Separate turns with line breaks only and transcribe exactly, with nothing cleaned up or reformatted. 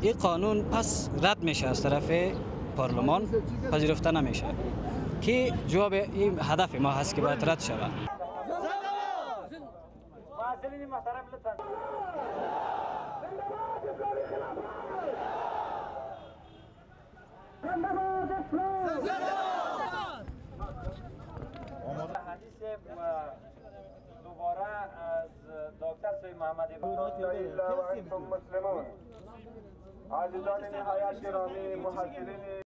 این قانون پس رد میشه از طرف پارلمان، پذیرفته نمیشه که جواب این هدف ما هست که باید رد شود.
حدیث دوباره از دکتر سید محمد ابراهیم مسلمان عزیزان نهایت گرامی محضرین